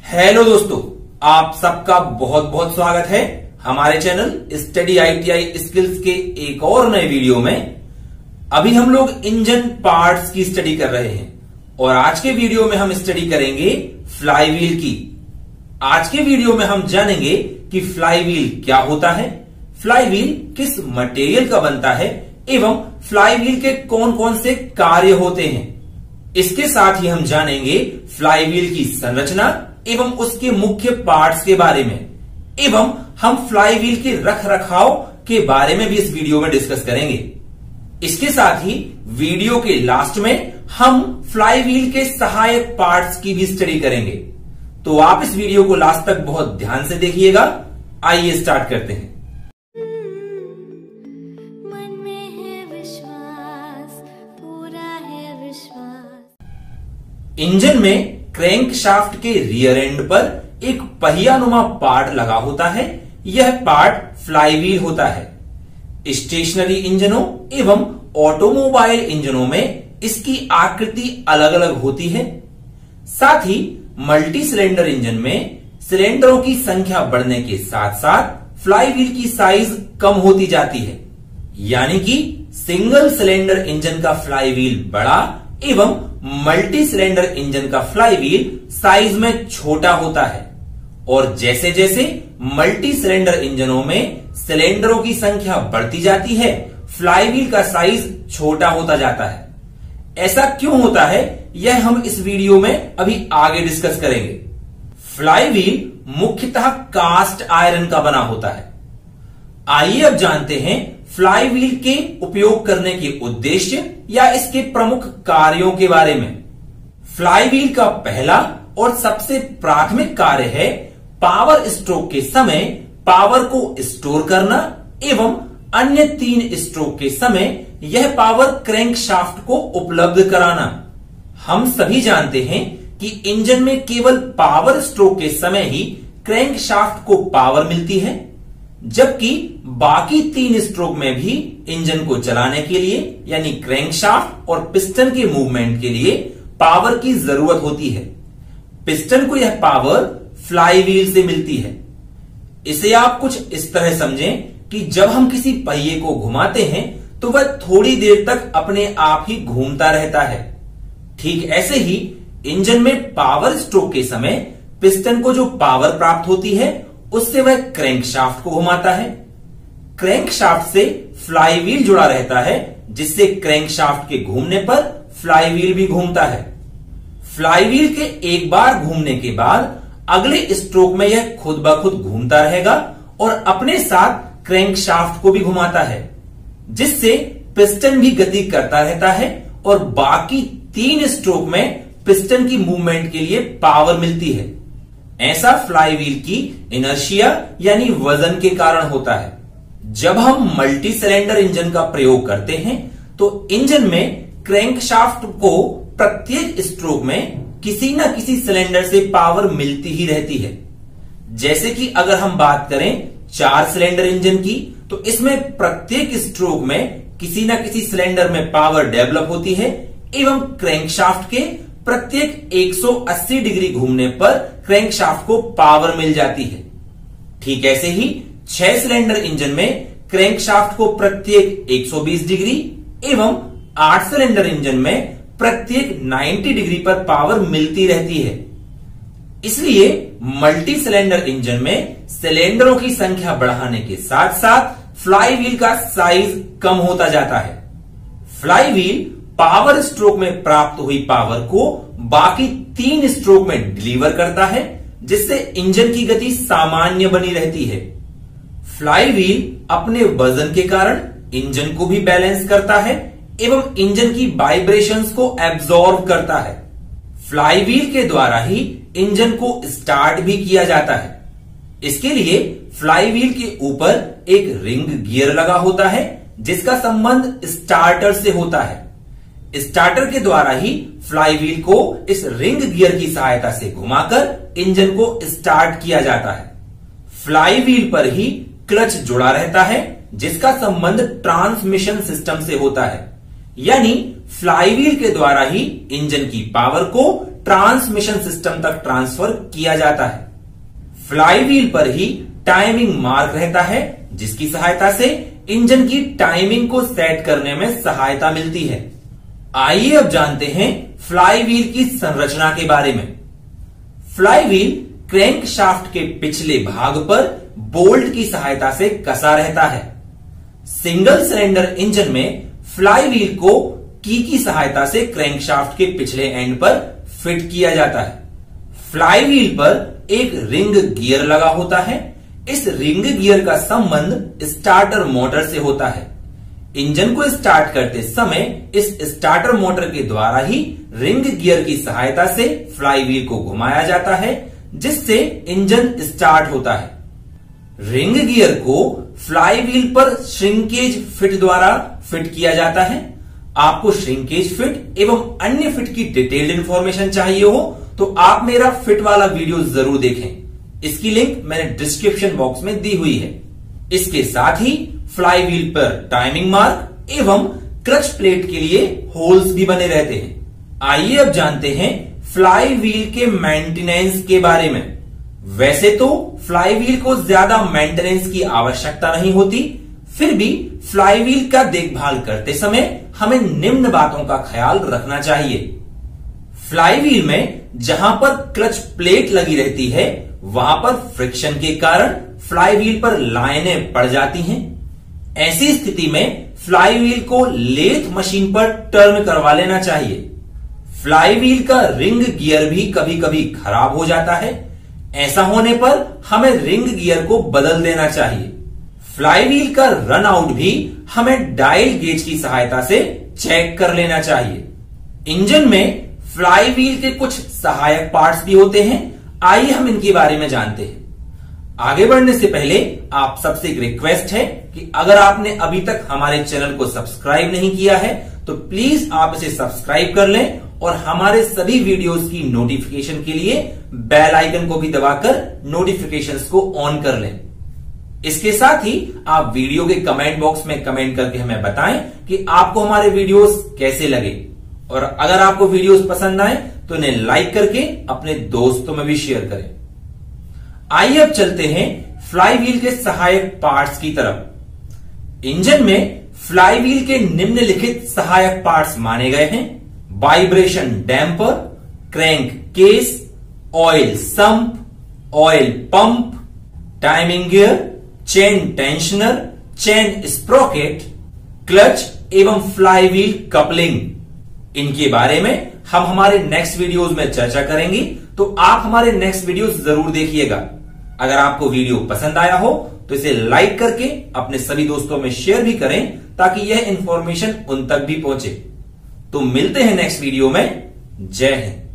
Hello दोस्तों, आप सबका बहुत बहुत स्वागत है हमारे चैनल स्टडी आईटीआई स्किल्स के एक और नए वीडियो में। अभी हम लोग इंजन पार्ट्स की स्टडी कर रहे हैं और आज के वीडियो में हम स्टडी करेंगे फ्लाईव्हील की। आज के वीडियो में हम जानेंगे कि फ्लाईव्हील क्या होता है, फ्लाईव्हील किस मटेरियल का बनता है एवं फ्लाईव्हील के कौन कौन से कार्य होते हैं। इसके साथ ही हम जानेंगे फ्लाईव्हील की संरचना एवं उसके मुख्य पार्ट्स के बारे में एवं हम फ्लाईव्हील के रख रखाव के बारे में भी इस वीडियो में डिस्कस करेंगे। इसके साथ ही वीडियो के लास्ट में हम फ्लाईव्हील के सहायक पार्ट्स की भी स्टडी करेंगे। तो आप इस वीडियो को लास्ट तक बहुत ध्यान से देखिएगा। आइए स्टार्ट करते हैं। इंजन में क्रैंकशाफ्ट के रियर एंड पर एक पहियानुमा पार्ट लगा होता है। यह पार्ट फ्लाईव्हील होता है। स्टेशनरी इंजनों एवं ऑटोमोबाइल इंजनों में इसकी आकृति अलग अलग होती है। साथ ही मल्टी सिलेंडर इंजन में सिलेंडरों की संख्या बढ़ने के साथ साथ फ्लाईव्हील की साइज कम होती जाती है, यानी कि सिंगल सिलेंडर इंजन का फ्लाईव्हील बड़ा एवं मल्टी सिलेंडर इंजन का फ्लाईव्हील साइज में छोटा होता है। और जैसे जैसे मल्टी सिलेंडर इंजनों में सिलेंडरों की संख्या बढ़ती जाती है, फ्लाईव्हील का साइज छोटा होता जाता है। ऐसा क्यों होता है, यह हम इस वीडियो में अभी आगे डिस्कस करेंगे। फ्लाईव्हील मुख्यतः कास्ट आयरन का बना होता है। आइए अब जानते हैं फ्लाईव्हील के उपयोग करने के उद्देश्य या इसके प्रमुख कार्यों के बारे में। फ्लाईव्हील का पहला और सबसे प्राथमिक कार्य है पावर स्ट्रोक के समय पावर को स्टोर करना एवं अन्य 3 स्ट्रोक के समय यह पावर क्रैंकशाफ्ट को उपलब्ध कराना। हम सभी जानते हैं कि इंजन में केवल पावर स्ट्रोक के समय ही क्रैंकशाफ्ट को पावर मिलती है, जबकि बाकी 3 स्ट्रोक में भी इंजन को चलाने के लिए यानी क्रैंकशाफ्ट और पिस्टन के मूवमेंट के लिए पावर की जरूरत होती है। पिस्टन को यह पावर फ्लाईव्हील से मिलती है। इसे आप कुछ इस तरह समझें कि जब हम किसी पहिए को घुमाते हैं तो वह थोड़ी देर तक अपने आप ही घूमता रहता है। ठीक ऐसे ही इंजन में पावर स्ट्रोक के समय पिस्टन को जो पावर प्राप्त होती है उससे वह क्रैंकशाफ्ट को घुमाता है। क्रैंकशाफ्ट से फ्लाईव्हील जुड़ा रहता है, जिससे क्रैंकशाफ्ट के घूमने पर फ्लाईव्हील भी घूमता है। फ्लाईव्हील के एक बार घूमने के बाद अगले स्ट्रोक में यह खुद ब खुद घूमता रहेगा और अपने साथ क्रैंकशाफ्ट को भी घुमाता है, जिससे पिस्टन भी गति करता रहता है और बाकी 3 स्ट्रोक में पिस्टन की मूवमेंट के लिए पावर मिलती है। ऐसा फ्लाईव्हील की इनर्शिया यानी वजन के कारण होता है। जब हम मल्टी सिलेंडर इंजन का प्रयोग करते हैं तो इंजन में क्रैंकशाफ्ट को प्रत्येक स्ट्रोक में किसी न किसी सिलेंडर से पावर मिलती ही रहती है। जैसे कि अगर हम बात करें 4 सिलेंडर इंजन की, तो इसमें प्रत्येक स्ट्रोक में किसी न किसी सिलेंडर में पावर डेवलप होती है एवं क्रैंकशाफ्ट के प्रत्येक 180 डिग्री घूमने पर क्रैंकशाफ्ट को पावर मिल जाती है। ठीक ऐसे ही 6 सिलेंडर इंजन में क्रैंकशाफ्ट को प्रत्येक 120 डिग्री एवं 8 सिलेंडर इंजन में प्रत्येक 90 डिग्री पर पावर मिलती रहती है। इसलिए मल्टी सिलेंडर इंजन में सिलेंडरों की संख्या बढ़ाने के साथ साथ फ्लाईव्हील का साइज कम होता जाता है। फ्लाईव्हील पावर स्ट्रोक में प्राप्त हुई पावर को बाकी 3 स्ट्रोक में डिलीवर करता है, जिससे इंजन की गति सामान्य बनी रहती है। फ्लाईव्हील अपने वजन के कारण इंजन को भी बैलेंस करता है एवं इंजन की वाइब्रेशंस को एब्जॉर्ब करता है। फ्लाईव्हील के द्वारा ही इंजन को स्टार्ट भी किया जाता है। इसके लिए फ्लाईव्हील के ऊपर एक रिंग गियर लगा होता है, जिसका संबंध स्टार्टर से होता है। स्टार्टर के द्वारा ही फ्लाईव्हील को इस रिंग गियर की सहायता से घुमाकर इंजन को स्टार्ट किया जाता है। फ्लाईव्हील पर ही क्लच जुड़ा रहता है, जिसका संबंध ट्रांसमिशन सिस्टम से होता है, यानी फ्लाईव्हील के द्वारा ही इंजन की पावर को ट्रांसमिशन सिस्टम तक ट्रांसफर किया जाता है। फ्लाईव्हील पर ही टाइमिंग मार्क रहता है, जिसकी सहायता से इंजन की टाइमिंग को सेट करने में सहायता मिलती है। आइए अब जानते हैं फ्लाईव्हील की संरचना के बारे में। फ्लाईव्हील क्रैंक शाफ्ट के पिछले भाग पर बोल्ट की सहायता से कसा रहता है। सिंगल सिलेंडर इंजन में फ्लाईव्हील को की सहायता से क्रैंक शाफ्ट के पिछले एंड पर फिट किया जाता है। फ्लाईव्हील पर एक रिंग गियर लगा होता है। इस रिंग गियर का संबंध स्टार्टर मोटर से होता है। इंजन को स्टार्ट करते समय इस स्टार्टर मोटर के द्वारा ही रिंग गियर की सहायता से फ्लाईव्हील को घुमाया जाता है, जिससे इंजन स्टार्ट होता है। रिंग गियर को फ्लाईव्हील पर श्रिंकेज फिट द्वारा फिट किया जाता है। आपको श्रिंकेज फिट एवं अन्य फिट की डिटेल्ड इंफॉर्मेशन चाहिए हो तो आप मेरा फिट वाला वीडियो जरूर देखें। इसकी लिंक मैंने डिस्क्रिप्शन बॉक्स में दी हुई है। इसके साथ ही फ्लाईव्हील पर टाइमिंग मार्क एवं क्लच प्लेट के लिए होल्स भी बने रहते हैं। आइए अब जानते हैं फ्लाईव्हील के मेंटेनेंस के बारे में। वैसे तो फ्लाईव्हील को ज्यादा मेंटेनेंस की आवश्यकता नहीं होती, फिर भी फ्लाईव्हील का देखभाल करते समय हमें निम्न बातों का ख्याल रखना चाहिए। फ्लाईव्हील में जहां पर क्लच प्लेट लगी रहती है वहां पर फ्रिक्शन के कारण फ्लाईव्हील पर लाइनें पड़ जाती हैं। ऐसी स्थिति में फ्लाईव्हील को लेथ मशीन पर टर्न करवा लेना चाहिए। फ्लाईव्हील का रिंग गियर भी कभी कभी खराब हो जाता है। ऐसा होने पर हमें रिंग गियर को बदल देना चाहिए। फ्लाईव्हील का रन आउट भी हमें डायल गेज की सहायता से चेक कर लेना चाहिए। इंजन में फ्लाईव्हील के कुछ सहायक पार्ट्स भी होते हैं। आइए हम इनके बारे में जानते हैं। आगे बढ़ने से पहले आप सबसे एक रिक्वेस्ट है कि अगर आपने अभी तक हमारे चैनल को सब्सक्राइब नहीं किया है तो प्लीज आप इसे सब्सक्राइब कर लें और हमारे सभी वीडियोस की नोटिफिकेशन के लिए बेल आइकन को भी दबाकर नोटिफिकेशंस को ऑन कर लें। इसके साथ ही आप वीडियो के कमेंट बॉक्स में कमेंट करके हमें बताएं कि आपको हमारे वीडियोस कैसे लगे, और अगर आपको वीडियोस पसंद आए तो इन्हें लाइक करके अपने दोस्तों में भी शेयर करें। आइए अब चलते हैं फ्लाईव्हील के सहायक पार्ट्स की तरफ। इंजन में फ्लाईव्हील के निम्नलिखित सहायक पार्ट्स माने गए हैं: vibration damper, crank case, oil sump, oil pump, timing gear, chain tensioner, chain sprocket, clutch एवं फ्लाईव्हील कपलिंग। इनके बारे में हम हमारे नेक्स्ट वीडियोस में चर्चा करेंगे, तो आप हमारे नेक्स्ट वीडियोस जरूर देखिएगा। अगर आपको वीडियो पसंद आया हो तो इसे लाइक करके अपने सभी दोस्तों में शेयर भी करें ताकि यह इंफॉर्मेशन उन तक भी पहुंचे। तो मिलते हैं नेक्स्ट वीडियो में। जय हिंद।